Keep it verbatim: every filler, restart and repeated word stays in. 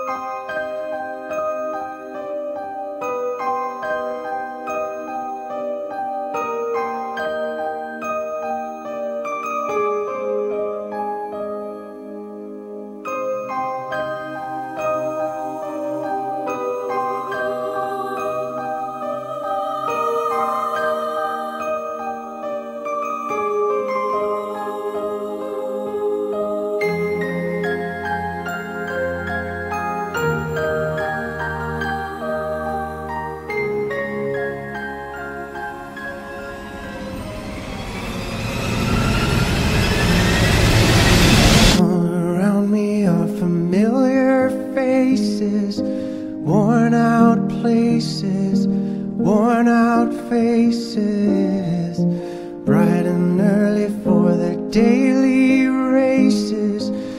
Worn out places, worn out faces, bright and early for their daily